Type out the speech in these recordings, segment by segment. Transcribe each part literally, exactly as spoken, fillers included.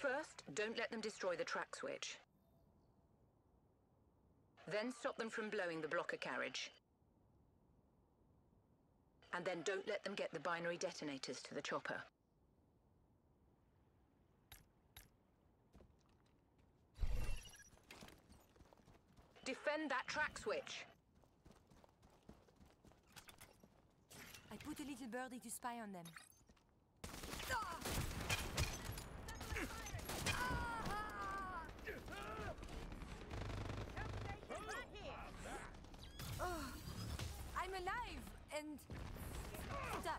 First, don't let them destroy the track switch. Then stop them from blowing the blocker carriage. And then don't let them get the binary detonators to the chopper. Defend that track switch! I put a little birdie to spy on them. Oh, I'm alive and stuck.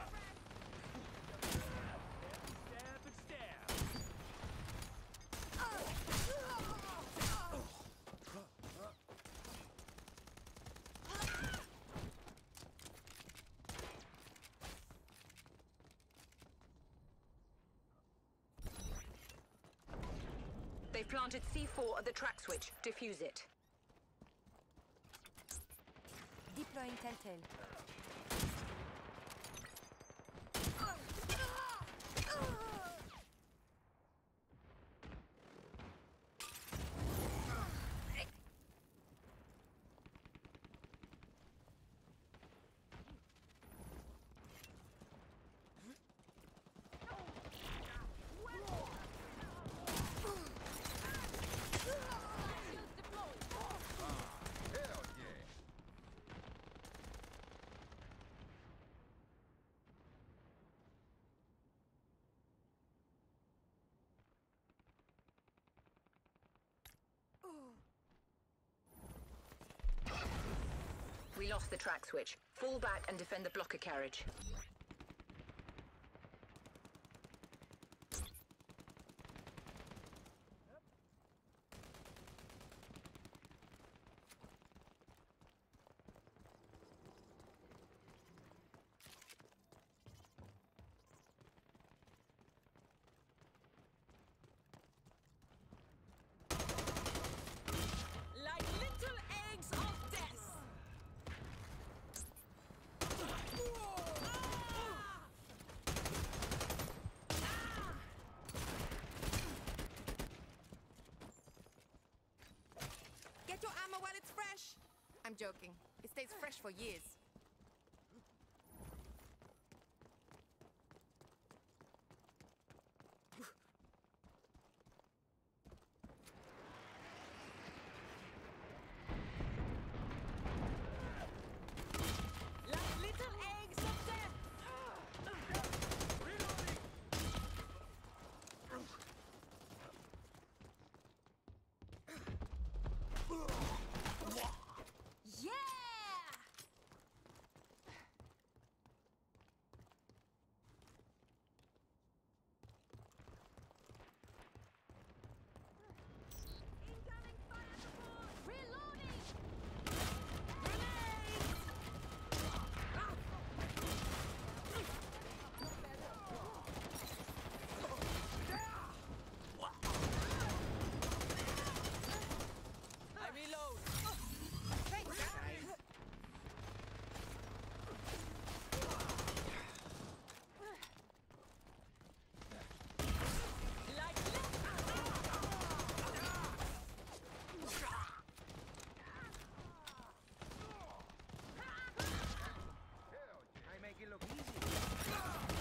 Stab and stab. They've planted C four at the track switch. Defuse it. Deploying Telltale. We lost the track switch. Fall back and defend the blocker carriage. Like little eggs of death! Get your ammo while it's fresh! I'm joking. It stays fresh for years. Like little eggs of death! Yeah! Incoming fire support! Reloading! Grenades! I reload! Thanks, guys! Like I make it look easy.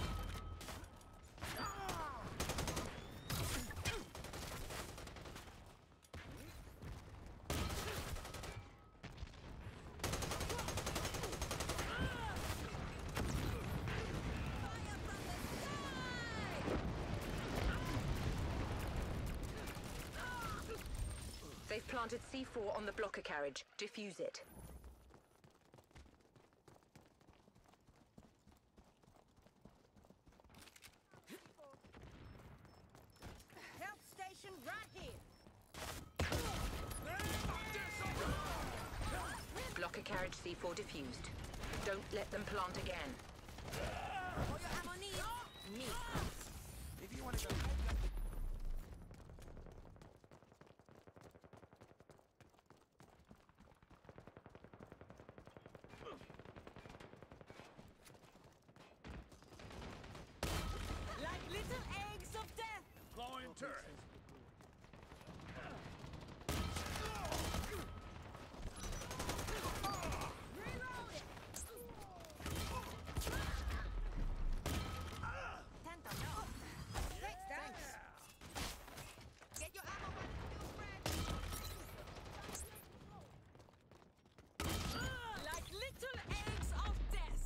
fire from the sky! They've planted C four on the blocker carriage. Defuse it. Help station right here! Blocker carriage C four defused. Don't let them plant again. All your ammo needs me. If you want to go. Like little eggs of death! Blowing turret. Tanta, no. Thanks, thanks. Get your ammo while it's still fresh. Like little eggs of death.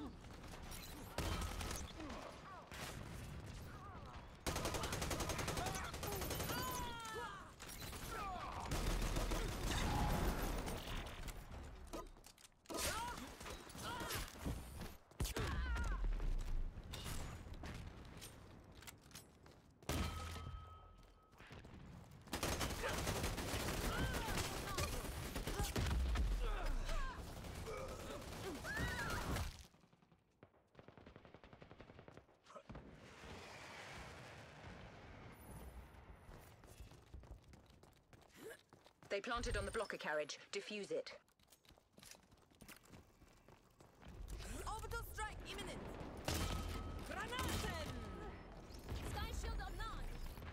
They planted on the blocker carriage. Defuse it. Orbital strike imminent. Granaten! Sky shield online!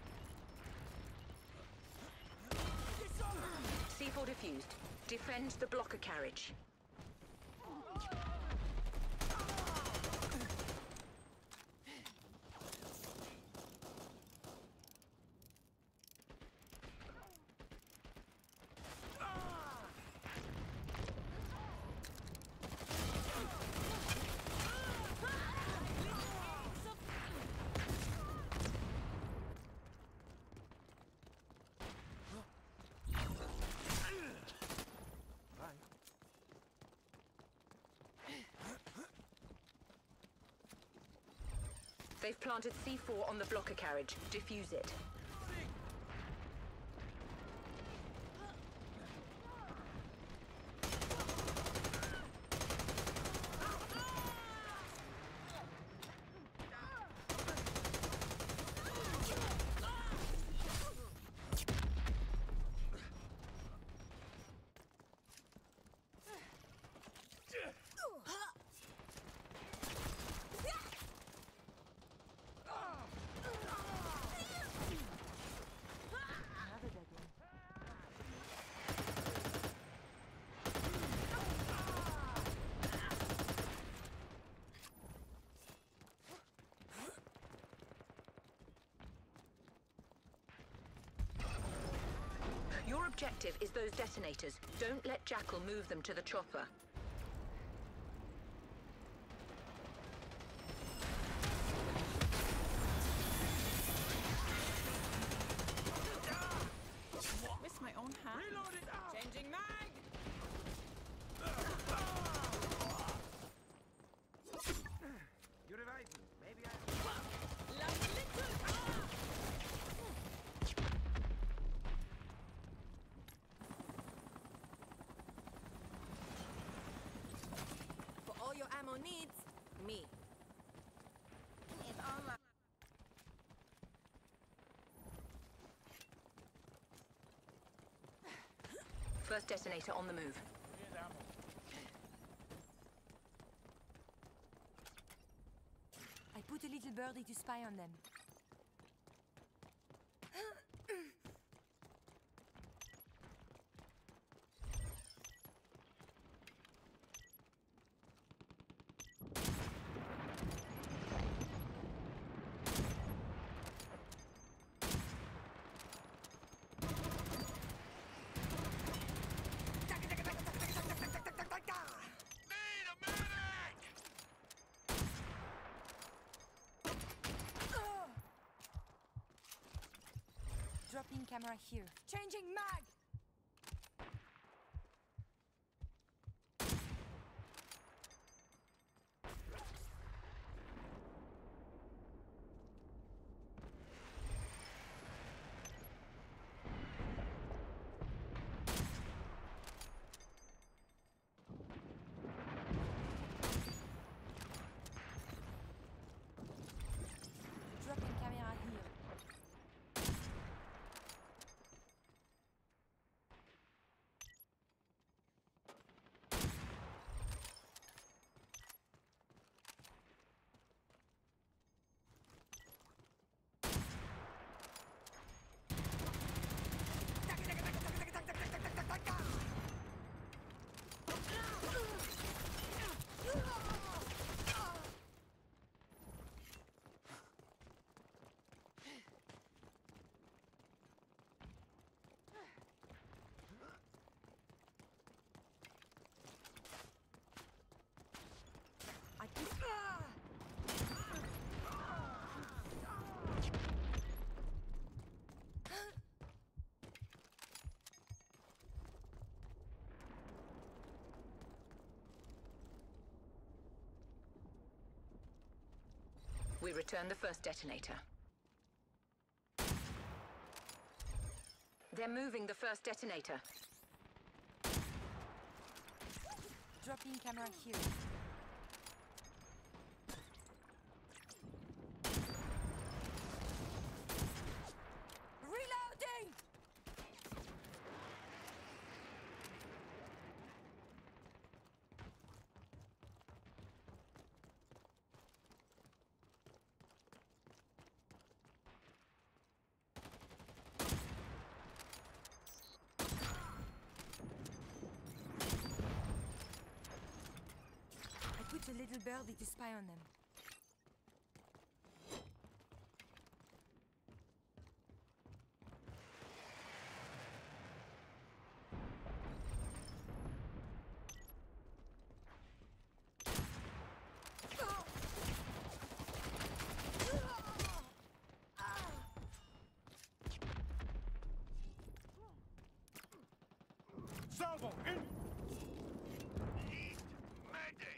C four defused. Defend the blocker carriage. They've planted C four on the blocker carriage. Defuse it. Your objective is those detonators. Don't let Jackal move them to the chopper. Miss my own hand. Reload it! Changing mag. You revive me. Maybe I... Like little. For all your ammo needs, me. It's all right. First detonator on the move. Here's ammo. I put a little birdie to spy on them. Dropping camera here. Changing mag! Dropping camera here. Return the first detonator. They're moving the first detonator. Dropping camera here. Reloading! I put a little birdie to spy on them. Salvo, in! Need medic!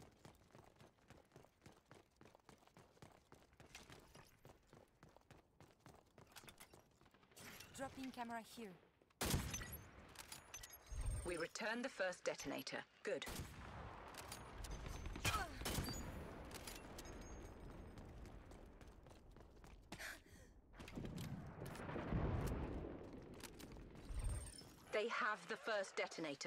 Dropping camera here. We return the first detonator. Good. They have the first detonator.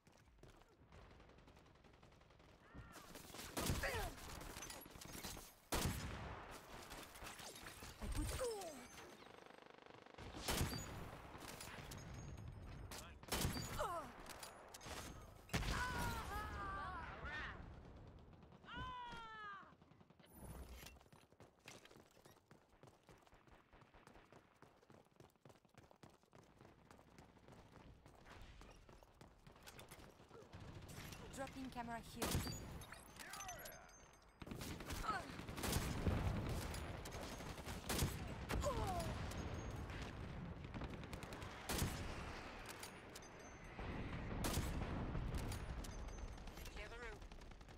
I put... Dropping camera here. Clear the room.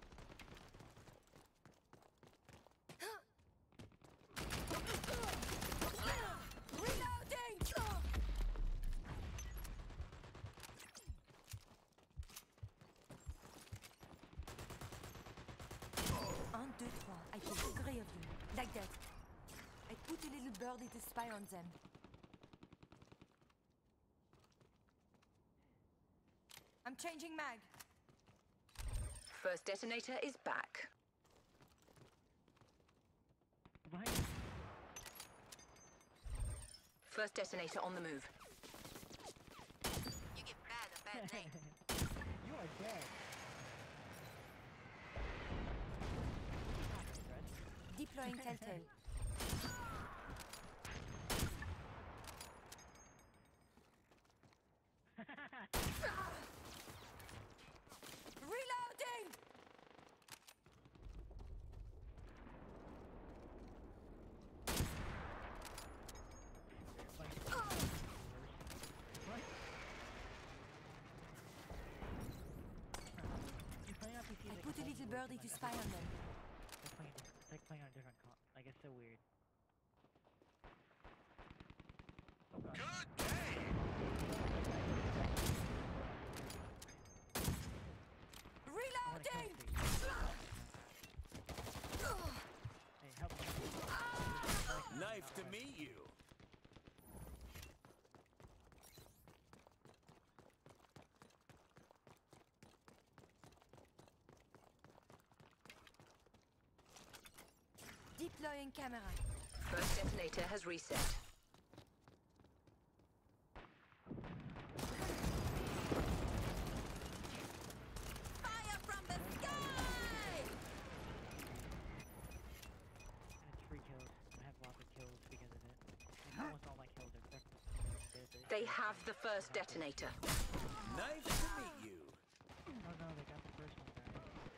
Reloading! Un, deux, trois. I killed three of them. Like that. I put a little birdie to spy on them. I'm changing mag. First detonator is back. Behind First detonator on the move. You give bad a bad name. you are dead. Deploying Telltale. Reloading! What? You play on P C I like put a whole little world birdie like to that. spy on them. It's like playing, it's like playing on a different con. Like it's so weird. Oh god. Good day! I wanna kill Reloading! you. Hey, help me. Nice to meet you. Deploying camera. First detonator has reset. Fire from the sky! That's three kills. I have lots of kills because of it. And almost all my kills are breakfast. They have the first detonator. Nice to meet you. Oh no, they got the first one back.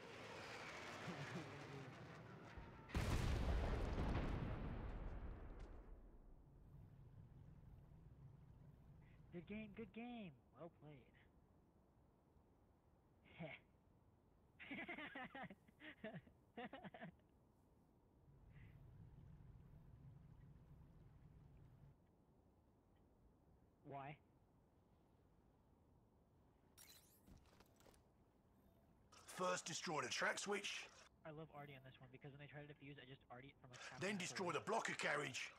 Good game, good game. Well played. Heh. First, destroy the track switch, I love Artie on this one because when they try to defuse, I just Artie it from a half then mile destroy away. the blocker carriage.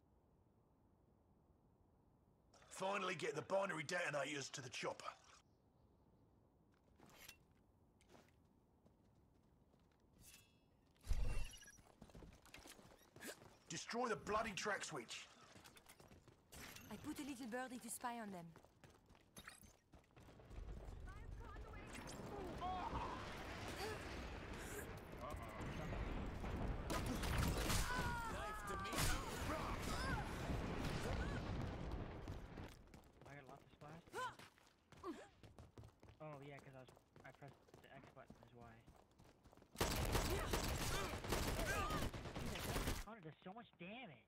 Finally, get the binary detonators to the chopper. Destroy the bloody track switch. I put a little birdie to spy on them. Knife to meet you. I got lots of splash. Oh yeah, because I was I pressed the X button is why. Dude, that counter does so much damage.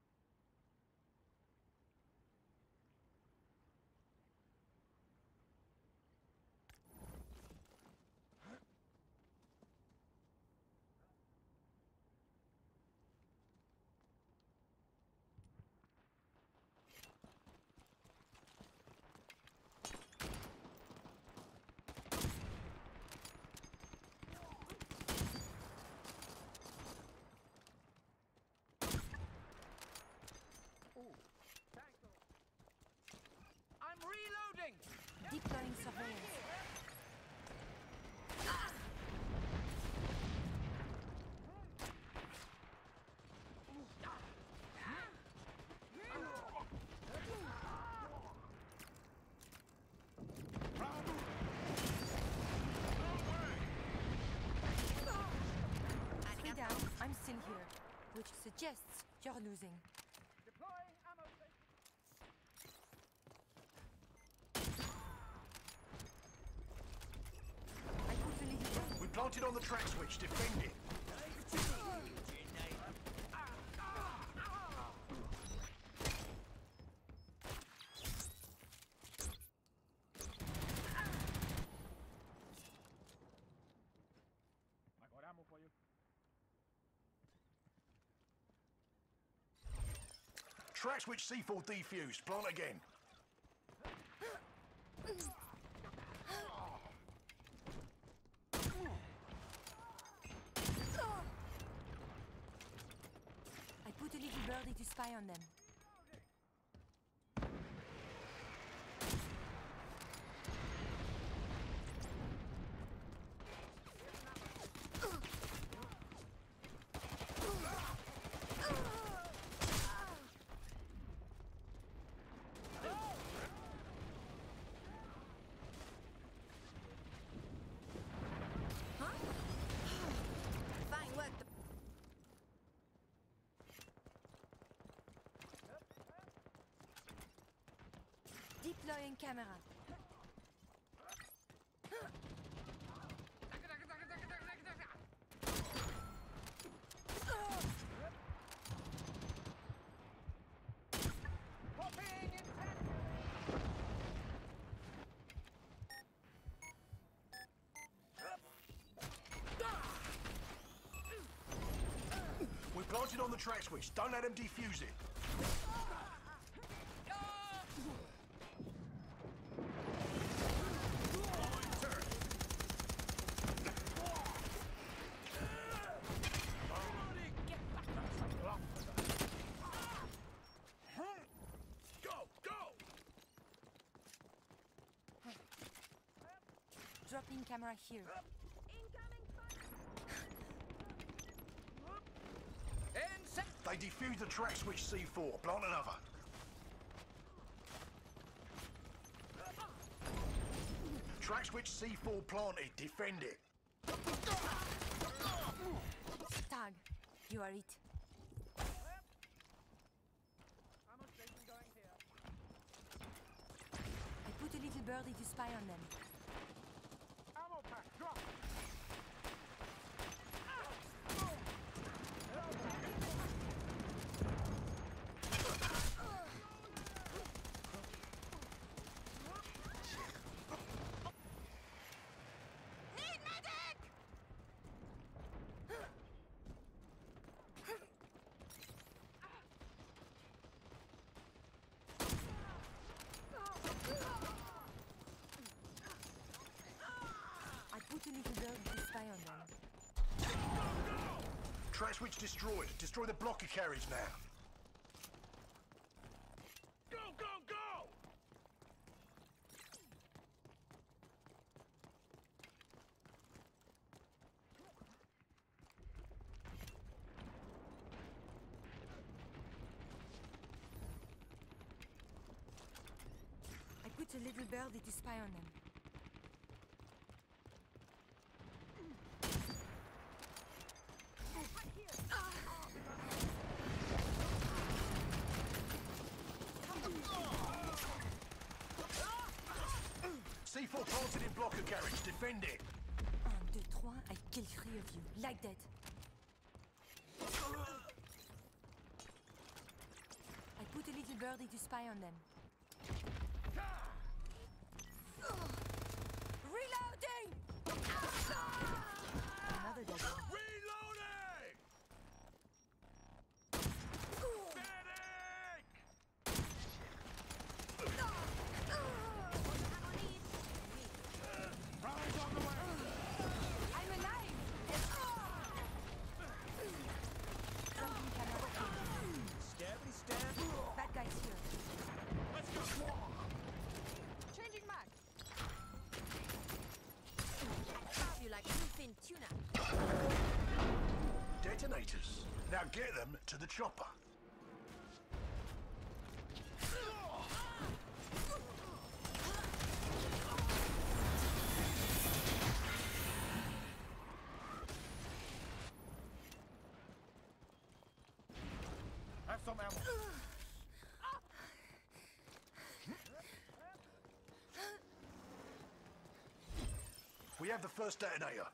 I'm reloading. Deploying surveillance. Three down. I'm still here, which suggests you're losing. Deploying ammo station. I put a little bird. We planted on the track switch. Defend it. Knife to meet you, J-Knight. I got ammo for you. Track switch C four defused. Plant again. I put a little birdie to spy on them. Fine work. Deploying camera. We planted on the track switch. Don't let them defuse it. Go, go. Dropping camera here. Insect. They defused the track switch C four. Plant another. Track switch C four planted. Defend it. Tag. You are it. Ammo station going here. I put a little birdie to spy on them. Ammo pack drop. Need medic! Track switch destroyed. Destroy the blocker carriage now. Go, go, go! I put a little birdie to spy on them. C four planted in blocker carriage. Defend it. Un, deux, trois, I kill three of you. Like that. I put a little birdie to spy on them. Reloading! Another dead one. Reloading! Medic! Rise on the way! I'm alive! Jumping camera. Stabby stab! Bad guys here. Let's go! Changing mag. Carve you like bluefin tuna. Detonators. Now get them to the chopper. Have some ammo. We have the first detonator.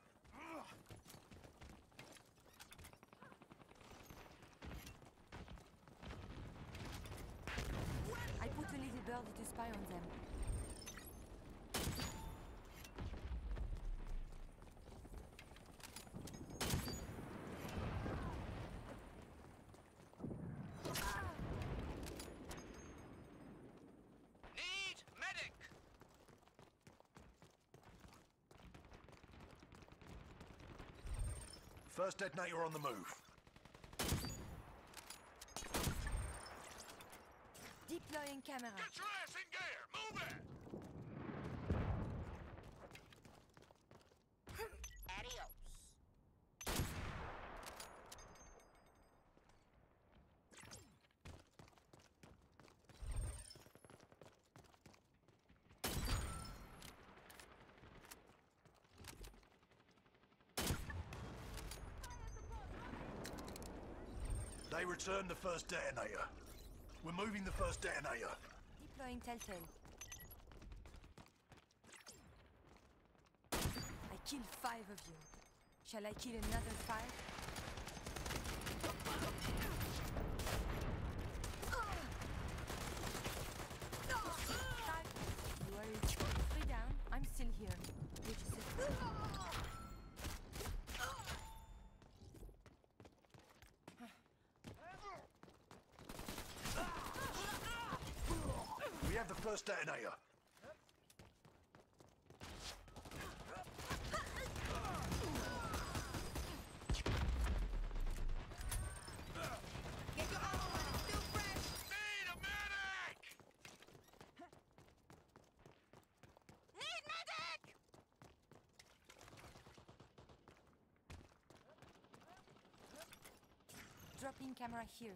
I put a little birdie to spy on them. Need medic! First detonator on the move. Deploying camera. Get your ass in gear! Move it! Adios. They returned the first detonator. We're moving the first detonator. Deploying Telltale. I killed five of you. Shall I kill another five? Five. You are three down. I'm still here. Did you see? We have the first detonator. Get your ammo when it's still fresh. Need a medic! Need medic! Dropping camera here.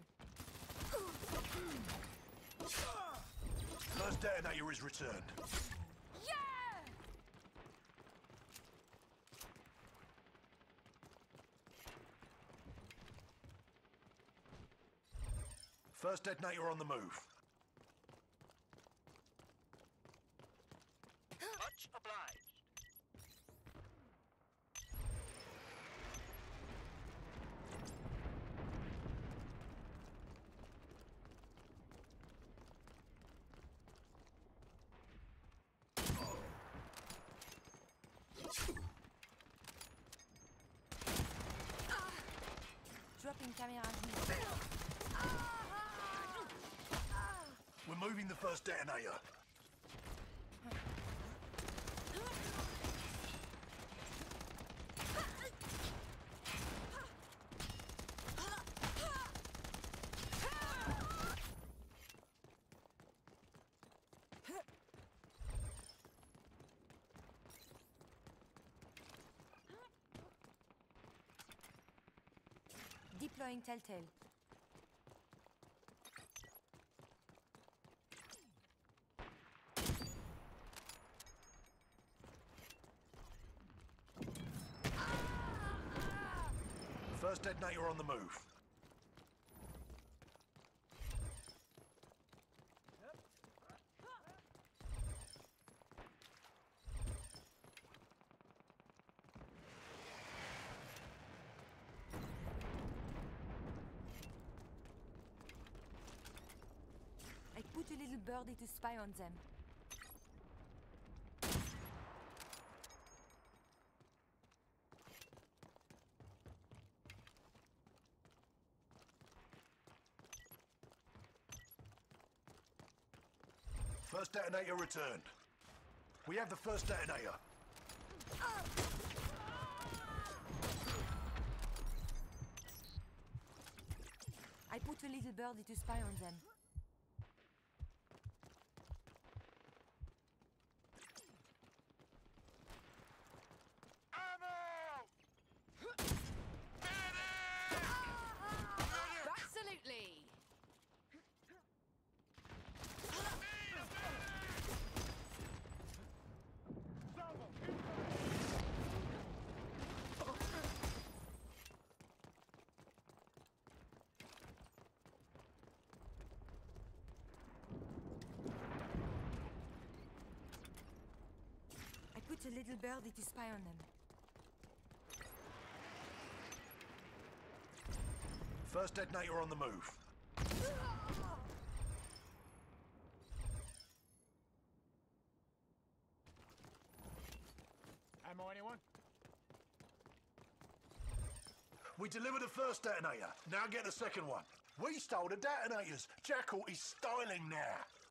First detonator is returned. Yeah! First detonator on the move. Much obliged. Dropping camera here. We're moving the first detonator. Deploying Telltale. First detonator on the move. I put a little birdie to spy on them. First detonator returned. We have the first detonator. I put a little birdie to spy on them. Absolutely. I put a little birdie to spy on them. First detonator on the move. Ammo, anyone? We delivered the first detonator. Now get the second one. We stole the detonators. Jackal is styling now.